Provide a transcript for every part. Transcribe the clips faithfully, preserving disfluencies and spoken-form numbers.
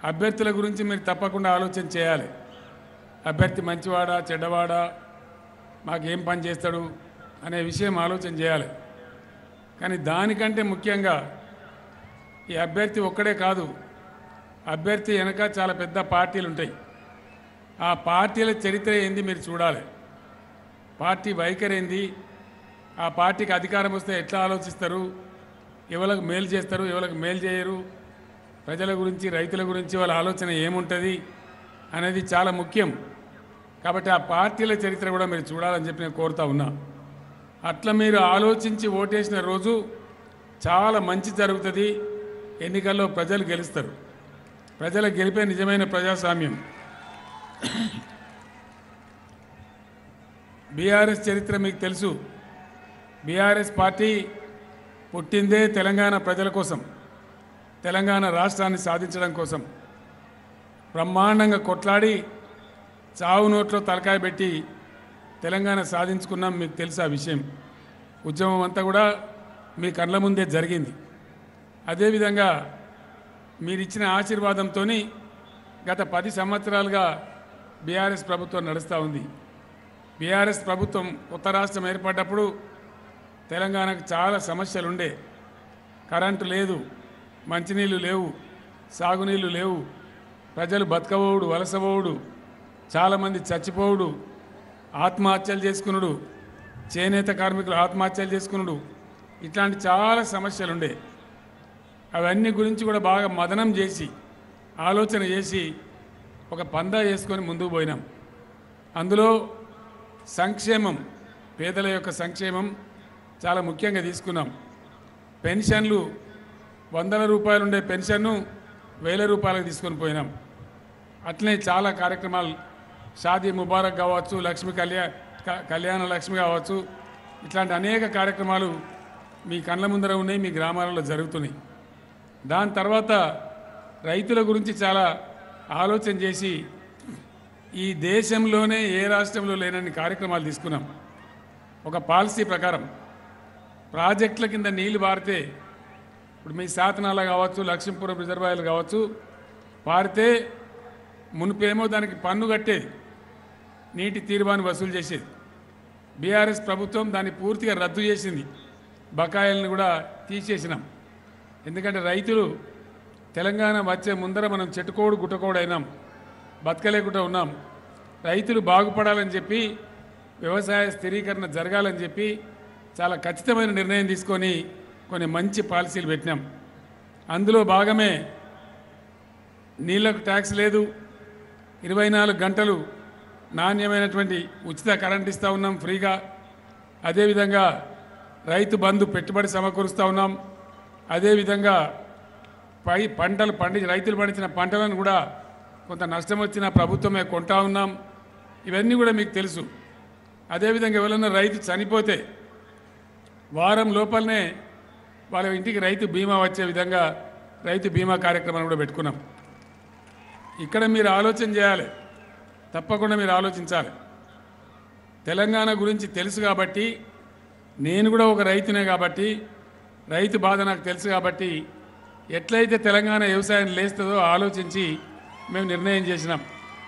అభ్యర్థుల గురించి మీరు తప్పకుండా ఆలోచన చేయాలి. అభ్యర్థి మంచివాడా చెడ్డవాడా, మాకేం పని చేస్తాడు అనే విషయం ఆలోచన చేయాలి. కానీ దానికంటే ముఖ్యంగా ఈ అభ్యర్థి ఒక్కడే కాదు, అభ్యర్థి వెనక చాలా పెద్ద పార్టీలు ఉంటాయి. ఆ పార్టీల చరిత్ర ఏంది మీరు చూడాలి. పార్టీ వైఖరి ఏంది, ఆ పార్టీకి అధికారం వస్తే ఎట్లా ఆలోచిస్తారు, ఎవరికి మేలు చేస్తారు, ఎవరికి మేలు చేయరు, ప్రజల గురించి రైతుల గురించి వాళ్ళ ఆలోచన ఏముంటుంది అనేది చాలా ముఖ్యం. కాబట్టి ఆ పార్టీల చరిత్ర కూడా మీరు చూడాలని చెప్పి నేను కోరుతా ఉన్నా. అట్లా మీరు ఆలోచించి ఓటేసిన రోజు చాలా మంచి జరుగుతుంది. ఎన్నికల్లో ప్రజలు గెలుస్తారు. ప్రజల గెలిపే నిజమైన ప్రజాస్వామ్యం. బీఆర్ఎస్ చరిత్ర మీకు తెలుసు. బీఆర్ఎస్ పార్టీ పుట్టిందే తెలంగాణ ప్రజల కోసం, తెలంగాణ రాష్ట్రాన్ని సాధించడం కోసం. బ్రహ్మాండంగా కొట్లాడి చావు నోట్లో తలకాయ పెట్టి తెలంగాణ సాధించుకున్నాం. మీకు తెలుసు ఆ విషయం. ఉద్యమం అంతా కూడా మీ కళ్ళ ముందే జరిగింది. అదేవిధంగా మీరిచ్చిన ఆశీర్వాదంతో గత పది సంవత్సరాలుగా బీఆర్ఎస్ ప్రభుత్వం నడుస్తూ ఉంది. బీఆర్ఎస్ ప్రభుత్వం కొత్త రాష్ట్రం ఏర్పడ్డప్పుడు తెలంగాణకు చాలా సమస్యలు ఉండే. కరెంటు లేదు, మంచినీళ్ళు లేవు, సాగునీళ్ళు లేవు, ప్రజలు బతకబోవుడు, వలసబోవుడు, చాలామంది చచ్చిపోవుడు, ఆత్మహత్యలు చేసుకునుడు, చేనేత కార్మికులు ఆత్మహత్యలు చేసుకునుడు, ఇట్లాంటి చాలా సమస్యలు ఉండే. అవన్నీ గురించి కూడా బాగా మదనం చేసి ఆలోచన చేసి ఒక పందా చేసుకొని ముందుకు పోయినాం. అందులో సంక్షేమం, పేదల యొక్క సంక్షేమం చాలా ముఖ్యంగా తీసుకున్నాం. పెన్షన్లు వందల రూపాయలు ఉండే పెన్షన్ను వేల రూపాయలకు తీసుకొని పోయినాం. అట్లనే చాలా కార్యక్రమాలు, షాదీ ముబారక్ కావచ్చు, లక్ష్మి కళ్యాణ కళ్యాణ లక్ష్మి కావచ్చు, ఇట్లాంటి అనేక కార్యక్రమాలు మీ కళ్ళ ముందర ఉన్నాయి, మీ గ్రామాలలో జరుగుతున్నాయి. దాని తర్వాత రైతుల గురించి చాలా ఆలోచన చేసి ఈ దేశంలోనే ఏ రాష్ట్రంలో లేనన్ని కార్యక్రమాలు తీసుకున్నాం. ఒక పాలసీ ప్రకారం ప్రాజెక్టుల కింద నీళ్లు పారితే, ఇప్పుడు మీ శాతనాల కావచ్చు, లక్ష్మీపురం రిజర్వాయర్లు కావచ్చు, పారితే మునిపేమో దానికి పన్ను కట్టేది, నీటి తీర్మాన్ని వసూలు చేసేది. బీఆర్ఎస్ ప్రభుత్వం దాన్ని పూర్తిగా రద్దు చేసింది. బకాయిలను కూడా తీసేసినాం. ఎందుకంటే రైతులు తెలంగాణ వచ్చే ముందర మనం చెట్టుకోడు గుట్టకోడు అయినాం, బతకలేకుండా ఉన్నాం. రైతులు బాగుపడాలని చెప్పి, వ్యవసాయ స్థిరీకరణ జరగాలని చెప్పి చాలా ఖచ్చితమైన నిర్ణయం తీసుకొని కొన్ని మంచి పాలసీలు పెట్టినాం. అందులో భాగమే నీళ్లకు ట్యాక్స్ లేదు, ఇరవై నాలుగు గంటలు నాణ్యమైనటువంటి ఉచిత కరెంట్ ఇస్తూ ఉన్నాం ఫ్రీగా. అదేవిధంగా రైతు బంధు పెట్టుబడి సమకూరుస్తూ ఉన్నాం. అదేవిధంగా పై పంటలు పండించి రైతులు పండించిన పంటలను కూడా కొంత నష్టం వచ్చిన ప్రభుత్వమే కొంటా ఉన్నాం. ఇవన్నీ కూడా మీకు తెలుసు. అదేవిధంగా ఎవరైనా రైతు చనిపోతే వారం లోపలనే వాళ్ళ ఇంటికి రైతు బీమా వచ్చే విధంగా రైతు బీమా కార్యక్రమాన్ని కూడా పెట్టుకున్నాం. ఇక్కడ మీరు ఆలోచన చేయాలి, తప్పకుండా మీరు ఆలోచించాలి. తెలంగాణ గురించి తెలుసు కాబట్టి, నేను కూడా ఒక రైతునే కాబట్టి, రైతు బాధ నాకు తెలుసు కాబట్టి, ఎట్లయితే తెలంగాణ వ్యవసాయం లేస్తుందో ఆలోచించి మేము నిర్ణయం చేసినాం.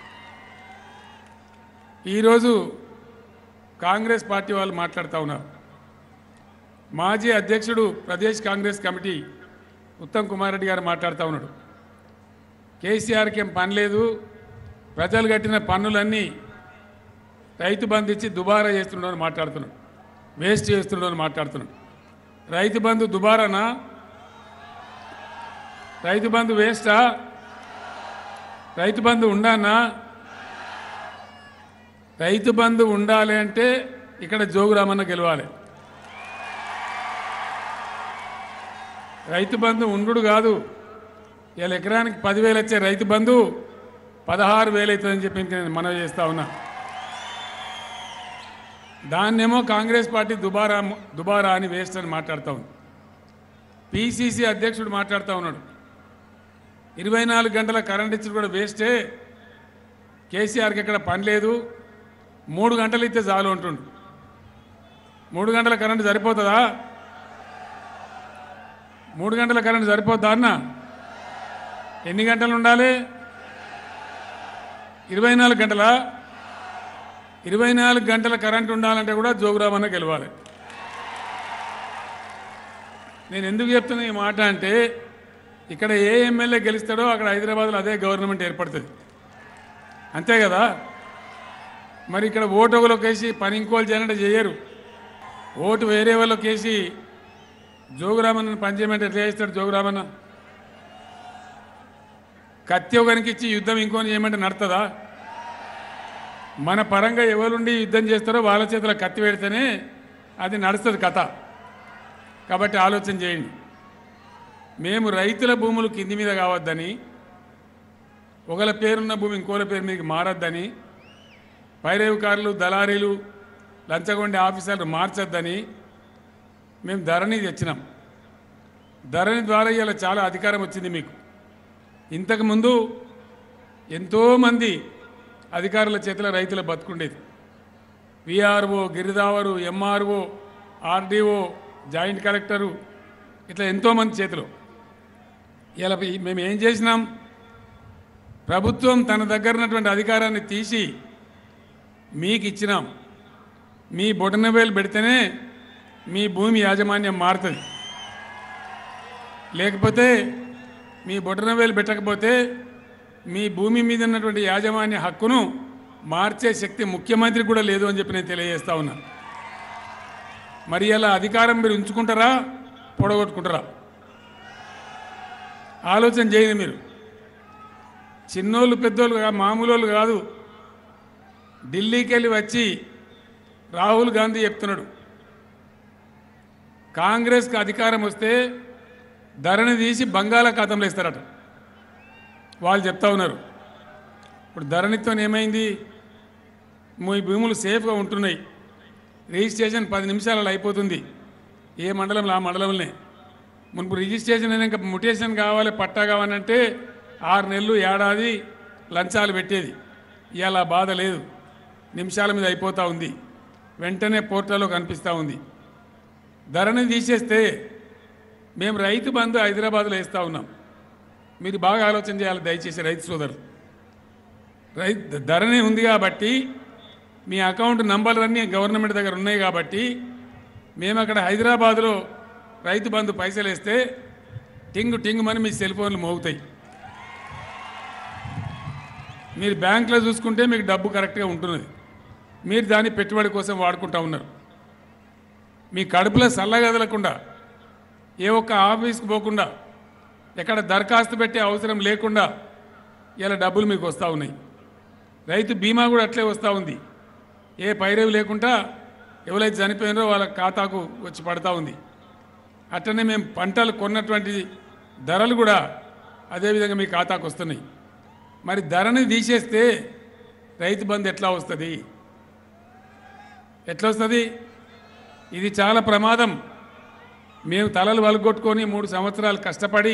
ఈరోజు కాంగ్రెస్ పార్టీ వాళ్ళు మాట్లాడుతూ ఉన్నారు. మాజీ అధ్యక్షుడు ప్రదేశ్ కాంగ్రెస్ కమిటీ ఉత్తమ్ కుమార్ రెడ్డి గారు మాట్లాడుతూ ఉన్నాడు. కేసీఆర్కి ఏం పని లేదు, ప్రజలు కట్టిన పన్నులన్నీ రైతు బంధు ఇచ్చి దుబారా చేస్తున్నాడని మాట్లాడుతున్నాడు, వేస్ట్ చేస్తున్నాడని మాట్లాడుతున్నాడు. రైతు బంధు దుబారానా? రైతు బంధు వేస్టా? రైతు బంధు ఉండానా? రైతు బంధు ఉండాలి అంటే ఇక్కడ జోగురామన్న గెలవాలి. రైతు బంధు ఉండు కాదు. ఇలా ఎకరానికి పదివేలు వచ్చే రైతు బంధు పదహారు వేలు అవుతుందని చెప్పి నేను మనవి చేస్తా ఉన్నా. దాన్నేమో కాంగ్రెస్ పార్టీ దుబారా దుబారా అని వేస్ట్ అని మాట్లాడుతూ ఉంది. పిసిసి అధ్యక్షుడు మాట్లాడుతూ ఉన్నాడు, ఇరవై నాలుగు గంటల కరెంట్ ఇచ్చి కూడా వేస్టే, కేసీఆర్కి ఎక్కడ పని లేదు, మూడు గంటలు ఇస్తే చాలు అంటుండు. మూడు గంటల కరెంటు మూడు గంటల కరెంటు సరిపోతుందా అన్న? ఎన్ని గంటలు ఉండాలి? ఇరవై నాలుగు గంటలా? ఇరవై నాలుగు గంటల కరెంట్ ఉండాలంటే కూడా జోగురామన్న గెలవాలి. నేను ఎందుకు చెప్తున్నా ఈ మాట అంటే, ఇక్కడ ఏ ఎమ్మెల్యే గెలుస్తాడో అక్కడ హైదరాబాద్లో అదే గవర్నమెంట్ ఏర్పడుతుంది, అంతే కదా? మరి ఇక్కడ ఓటు ఒకరికేసి పని ఇంకోళ్ళు చేయాలంటే చేయరు. ఓటు వేరే వాళ్ళకేసి జోగురామన్న పనిచేయమంటే ఎట్లా చేస్తాడు జోగురామన్న? కత్తి ఒకరికి ఇచ్చి యుద్ధం ఇంకోని చేయమంటే నడుతుందా? మన పరంగా ఎవరుండి యుద్ధం చేస్తారో వాళ్ళ చేతిలో కత్తి పెడితేనే అది నడుస్తుంది కథ. కాబట్టి ఆలోచన చేయండి. మేము రైతుల భూములు కింది మీద కావద్దని, ఒకళ్ళ పేరున్న భూమి ఇంకోళ్ళ పేరు మీకు మారద్దని, పైరేవుకారులు దళారీలు లంచగొండే ఆఫీసర్లు మార్చొద్దని మేము ధరణి తెచ్చినాం. ధరణి ద్వారా ఇలా చాలా అధికారం వచ్చింది మీకు. ఇంతకుముందు ఎంతోమంది అధికారుల చేతిలో రైతుల బతుకుండేది. విఆర్ఓ, గిరిదావరు, ఎంఆర్ఓ, ఆర్డీఓ, జాయింట్ కలెక్టరు, ఇట్లా ఎంతోమంది చేతిలో. ఇలా మేము ఏం చేసినాం? ప్రభుత్వం తన దగ్గర ఉన్నటువంటి అధికారాన్ని తీసి మీకు ఇచ్చినాం. మీ బొటనవేలు పెడితేనే మీ భూమి యాజమాన్యం మారుతుంది. లేకపోతే మీ బొటనవేలు పెట్టకపోతే మీ భూమి మీద ఉన్నటువంటి యాజమాన్య హక్కును మార్చే శక్తి ముఖ్యమంత్రికి కూడా లేదు అని చెప్పి నేను తెలియజేస్తా ఉన్నా. మరి అలా అధికారం మీరు ఉంచుకుంటారా, పొడగొట్టుకుంటారా? ఆలోచన చేయండి మీరు. చిన్నోళ్ళు పెద్దోళ్ళు మామూలు వాళ్ళు కాదు. ఢిల్లీకి వెళ్ళి వచ్చి రాహుల్ గాంధీ చెప్తున్నాడు, కాంగ్రెస్కి అధికారం వస్తే ధరణి తీసి బంగాళాఖాతంలో ఇస్తారట. వాళ్ళు చెప్తా ఉన్నారు. ఇప్పుడు ధరణితో ఏమైంది? మీ భూములు సేఫ్గా ఉంటున్నాయి. రిజిస్ట్రేషన్ పది నిమిషాలలో అయిపోతుంది. ఏ మండలంలో ఆ మండలంలోనే. మునుపు రిజిస్ట్రేషన్ అయినాక మ్యుటేషన్ కావాలి, పట్టా కావాలంటే ఆరు నెలలు ఏడాది లంచాలు పెట్టేది. ఇవాళ బాధ లేదు, నిమిషాల మీద అయిపోతూ ఉంది. వెంటనే పోర్టల్లో కనిపిస్తూ ఉంది. ధరణి తీసేస్తే మేము రైతు బంధు హైదరాబాద్లో వేస్తూ ఉన్నాం. మీరు బాగా ఆలోచన చేయాలి దయచేసి రైతు సోదరులు. రైతు ధరణి ఉంది కాబట్టి మీ అకౌంట్ నంబర్లన్నీ గవర్నమెంట్ దగ్గర ఉన్నాయి కాబట్టి మేము అక్కడ హైదరాబాద్లో రైతు బంధు పైసలు వేస్తే టింగు టింగు మని మీ సెల్ ఫోన్లు మోగుతాయి. మీరు బ్యాంకులో చూసుకుంటే మీకు డబ్బు కరెక్ట్గా ఉంటున్నది. మీరు దాన్ని పెట్టుబడి కోసం వాడుకుంటూ ఉన్నారు. మీ కడుపులో సల్లగదలకుండా, ఏ ఒక్క ఆఫీస్కి పోకుండా, ఎక్కడ దరఖాస్తు పెట్టే అవసరం లేకుండా ఇలా డబ్బులు మీకు వస్తూ ఉన్నాయి. రైతు బీమా కూడా అట్లే వస్తూ ఉంది. ఏ పైరేవి లేకుండా ఎవరైతే చనిపోయినారో వాళ్ళ ఖాతాకు వచ్చి పడతా ఉంది. అట్లనే మేము పంటలు కొన్నటువంటి ధరలు కూడా అదేవిధంగా మీ ఖాతాకు వస్తున్నాయి. మరి ధరని తీసేస్తే రైతు బంధు ఎట్లా వస్తుంది? ఎట్లా వస్తుంది? ఇది చాలా ప్రమాదం. మేము తలలు వలగొట్టుకొని మూడు సంవత్సరాలు కష్టపడి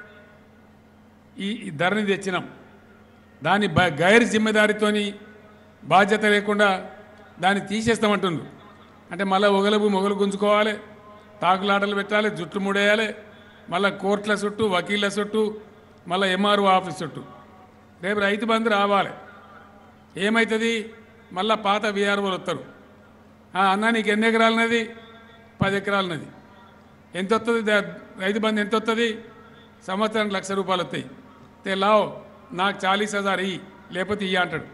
ఈ ధరని తెచ్చినాం. దాని గైర్ జిమ్మెదారితోని బాధ్యత లేకుండా దాన్ని తీసేస్తామంటుండ్రు. అంటే మళ్ళీ ఒగలబు మొగలు గుంజుకోవాలి, తాకులాటలు పెట్టాలి, జుట్టు ముడేయాలి, మళ్ళీ కోర్టుల చుట్టూ, వకీళ్ళ చుట్టూ, మళ్ళీ ఎంఆర్ఓ ఆఫీస్ చుట్టూ. రేపు రైతు బంధు రావాలి. ఏమవుతుంది? మళ్ళీ పాత విఆర్ఓలు వస్తారు. అన్న నీకు ఎన్ని ఎకరాలన్నది? పది ఎకరాలన్నది. ఎంత వస్తుంది రైతు బంధు? ఎంత వస్తుంది? సంవత్సరానికి లక్ష రూపాయలు వస్తాయి. తే లావ్ నాకు చాలీస్ హజార్ ఇయ్యి, లేకపోతే ఇయ్య అంటాడు.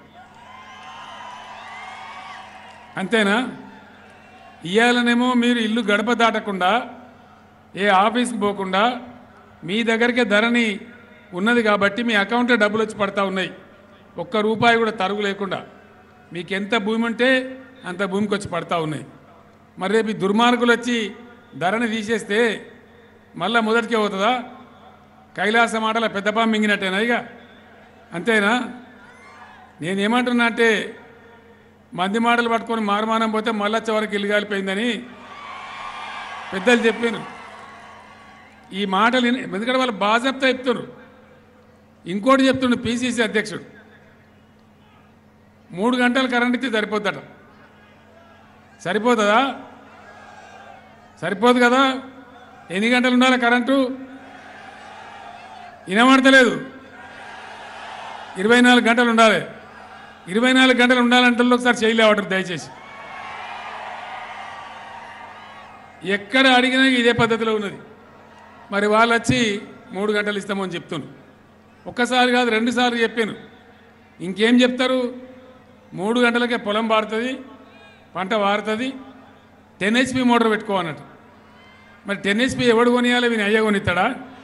అంతేనా? ఇయ్యాలనేమో మీరు ఇల్లు గడప దాటకుండా, ఏ ఆఫీస్కి పోకుండా మీ దగ్గరికే ధరణి ఉన్నది కాబట్టి మీ అకౌంట్లో డబ్బులు వచ్చి పడతా ఉన్నాయి. ఒక్క రూపాయి కూడా తరుగు లేకుండా మీకు ఎంత భూమి ఉంటే అంత భూమికి వచ్చి పడతా ఉన్నాయి. మరి రేపు దుర్మార్గులు వచ్చి ధరణి తీసేస్తే మళ్ళీ మొదటికే అవుతుందా? కైలాస మాటల పెద్దపాము మింగినట్టేనా? ఇక అంతేనా? నేనేమంటున్నా అంటే, మంది మాటలు పట్టుకొని మారుమానం పోతే మళ్ళీ చివరికి ఇల్లు కాలిపోయిందని పెద్దలు చెప్పారు. ఈ మాటలు ఎందుకంటే వాళ్ళు బాజప్తా చెప్తున్నారు. ఇంకోటి చెప్తుండు పిసిసి అధ్యక్షుడు, మూడు గంటలు కరెంట్ ఇస్తే సరిపోద్దట. సరిపోతుందా? సరిపోదు కదా. ఎన్ని గంటలు ఉండాలి కరెంటు? వినబడతలేదు. ఇరవై నాలుగు గంటలు ఉండాలి. ఇరవై నాలుగు గంటలు ఉండాలంటే ఒకసారి చేయలేవటరు దయచేసి. ఎక్కడ అడిగినా ఇదే పద్ధతిలో ఉన్నది. మరి వాళ్ళు వచ్చి మూడు గంటలు ఇస్తామని చెప్తున్నారు. ఒక్కసారి కాదు రెండు సార్లు చెప్పాను. ఇంకేం చెప్తారు? మూడు గంటలకే పొలం పారుతుంది, పంట వారుతుంది, టెన్ హెచ్పి మోటార్ పెట్టుకోవన్నట్టు. మరి టెన్ హెచ్పి ఎవడు కొనియాలి? వీని అయ్య కొనిస్తాడా?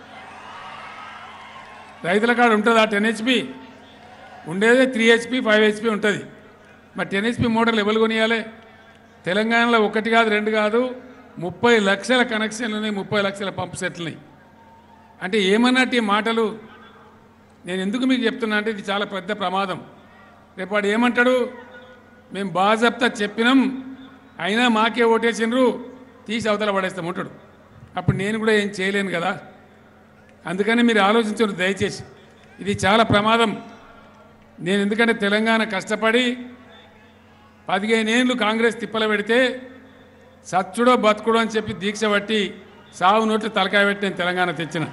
రైతుల కాడ ఉంటుందా టెన్ హెచ్పి? ఉండేదే త్రీ హెచ్పి ఫైవ్ హెచ్పి ఉంటుంది. మరి టెన్ హెచ్పి మోటార్లు ఎవరు కొనియాలి? తెలంగాణలో ఒకటి కాదు రెండు కాదు ముప్పై లక్షల కనెక్షన్లు ఉన్నాయి, ముప్పై లక్షల పంప్ సెట్లు ఉన్నాయి. అంటే ఏమన్నట్టు ఈ మాటలు? నేను ఎందుకు మీకు చెప్తున్నా అంటే ఇది చాలా పెద్ద ప్రమాదం. రేపు వాడు ఏమంటాడు? మేము బాజప్తా చెప్పినాం అయినా మాకే ఓటేసినరు, తీసి అవతల పడేస్తాం ఉంటాడు. అప్పుడు నేను కూడా ఏం చేయలేను కదా. అందుకని మీరు ఆలోచించండి దయచేసి. ఇది చాలా ప్రమాదం. నేను ఎందుకంటే తెలంగాణ కష్టపడి పదిహేను ఏళ్ళు కాంగ్రెస్ తిప్పల పెడితే సచ్చుడో బతుకుడో అని చెప్పి దీక్ష పట్టి సాగు నోట్లు తలకాయ పెట్టి నేను తెలంగాణ తెచ్చిన.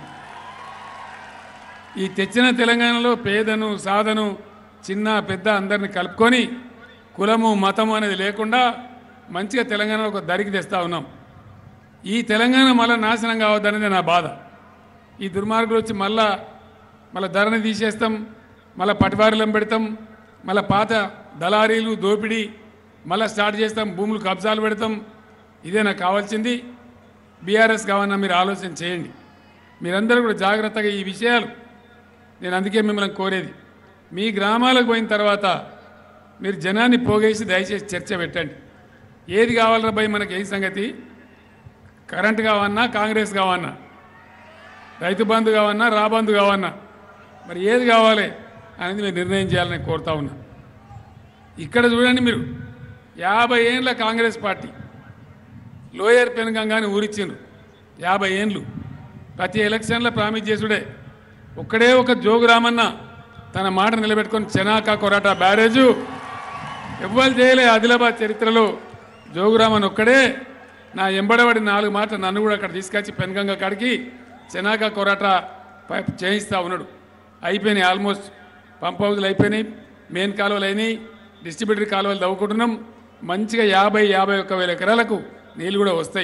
ఈ తెచ్చిన తెలంగాణలో పేదను సాధను చిన్న పెద్ద అందరిని కలుపుకొని కులము మతము అనేది లేకుండా మంచిగా తెలంగాణలో ఒక దరికి తెస్తూ ఉన్నాం. ఈ తెలంగాణ మళ్ళీ నాశనం కావద్దనేది నా బాధ. ఈ దుర్మార్గులు వచ్చి మళ్ళా మళ్ళీ ధరని తీసేస్తాం, మళ్ళీ పటివారీలం పెడతాం, మళ్ళీ పాత దళారీలు దోపిడీ మళ్ళీ స్టార్ట్ చేస్తాం, భూములు కబ్జాలు పెడతాం. ఇదే నాకు కావాల్సింది. బీఆర్ఎస్ కావాలన్నా మీరు ఆలోచన చేయండి. మీరందరూ కూడా జాగ్రత్తగా ఈ విషయాలు, నేను అందుకే మిమ్మల్ని కోరేది, మీ గ్రామాలకు పోయిన తర్వాత మీరు జనాన్ని పోగేసి దయచేసి చర్చ పెట్టండి. ఏది కావాలరా భయ్ మనకి? ఏ సంగతి? కరెంటు కావన్నా, కాంగ్రెస్ కావన్నా, రైతు బంధు కావన్నా, రాబంధు కావన్నా, మరి ఏది కావాలి అనేది మీరు నిర్ణయం చేయాలని కోరుతా ఉన్నా. ఇక్కడ చూడండి, మీరు యాభై ఏళ్ళ కాంగ్రెస్ పార్టీ లోయర్ పెనుగంగాని ఊరిచ్చిండ్రు. యాభై ఏళ్ళు ప్రతి ఎలక్షన్లో ప్రామిస్ చేసుడే. ఒక్కడే ఒక జోగురామన్న తన మాట నిలబెట్టుకొని చెనాక కొరాట బ్యారేజు ఎవ్వరు చేయలే ఆదిలాబాద్ చరిత్రలో. జోగురామన్ ఒక్కడే నా ఎంబడబడి నాలుగు మాటలు నన్ను కూడా అక్కడ తీసుకొచ్చి పెనుగంగ కాడికి చెనాక కొరాట పైప్ చేయిస్తూ ఉన్నాడు. అయిపోయినాయి, ఆల్మోస్ట్ పంప్ హౌజులు అయిపోయినాయి, మెయిన్ కాలువలు అయినాయి, డిస్ట్రిబ్యూటరీ కాలువలు తవ్వుకుంటున్నాం. మంచిగా యాభై యాభై ఒక్క వేల ఎకరాలకు నీళ్ళు కూడా వస్తాయి.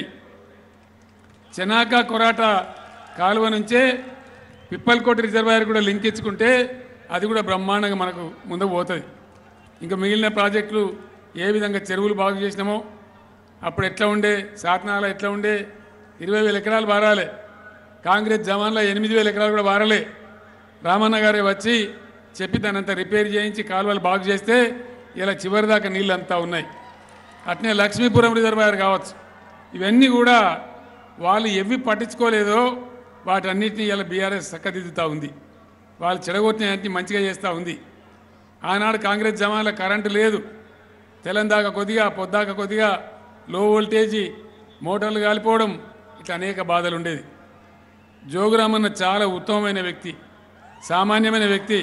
చెనాక కొరాట కాలువ నుంచే పిప్పల్కోట రిజర్వాయర్ కూడా లింక్ ఇచ్చుకుంటే అది కూడా బ్రహ్మాండంగా మనకు ముందుకు పోతుంది. ఇంకా మిగిలిన ప్రాజెక్టులు ఏ విధంగా చెరువులు బాగు చేసినామో అప్పుడు ఎట్లా ఉండే, సాతనాల ఎట్లా ఉండే, ఇరవై వేల ఎకరాలు వారాలే. కాంగ్రెస్ జమాన్లో ఎనిమిది వేల ఎకరాలు కూడా వారలే. రామన్న గారే వచ్చి చెప్పి దానంతా రిపేర్ చేయించి కాలువలు బాగు చేస్తే ఇలా చివరి దాకా నీళ్ళు అంతా ఉన్నాయి. అట్నే లక్ష్మీపురం రిజర్వాయర్ కావచ్చు. ఇవన్నీ కూడా వాళ్ళు ఎవి పట్టించుకోలేదో వాటన్నిటిని ఇలా బీఆర్ఎస్ చక్కదిద్దుతూ ఉంది. వాళ్ళు చెడగొట్టినన్ని మంచిగా చేస్తూ ఉంది. ఆనాడు కాంగ్రెస్ జమాన్లో కరెంటు లేదు. తెలంగాణ కొద్దిగా పొద్దాక కొద్దిగా లో వోల్టేజీ మోటార్లు కాలిపోవడం ఇట్లా అనేక బాధలు ఉండేది. జోగురామన్న చాలా ఉత్తమమైన వ్యక్తి, సామాన్యమైన వ్యక్తి.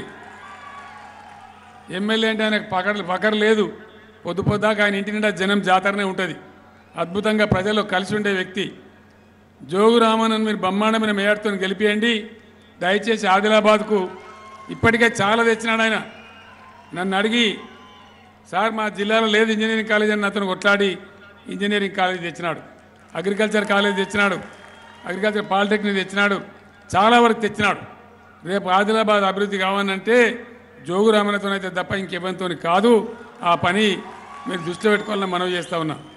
ఎమ్మెల్యే అంటే ఆయనకు పకర్ పకర్ లేదు. పొద్దు పొద్దాక ఆయన ఇంటి నిండా జనం జాతరనే ఉంటుంది. అద్భుతంగా ప్రజల్లో కలిసి ఉండే వ్యక్తి జోగురామన్. మీరు బ్రహ్మాండమైన మేయర్తో గెలిపియండి దయచేసి. ఆదిలాబాద్కు ఇప్పటికే చాలా తెచ్చినాడు ఆయన. నన్ను అడిగి సార్ మా జిల్లాలో లేదు ఇంజనీరింగ్ కాలేజ్ అని అతను కొట్లాడి ఇంజనీరింగ్ కాలేజ్ తెచ్చినాడు, అగ్రికల్చర్ కాలేజ్ తెచ్చినాడు, అగ్రికల్చర్ పాలిటెక్నిక్ తెచ్చినాడు, చాలా వరకు తెచ్చినాడు. రేపు ఆదిలాబాద్ అభివృద్ధి కావాలంటే జోగురామన్తో అయితే తప్ప ఇంకెవరితో కాదు. ఆ పని మీరు దృష్టిలో పెట్టుకోవాలని మనవి చేస్తూ ఉన్నా.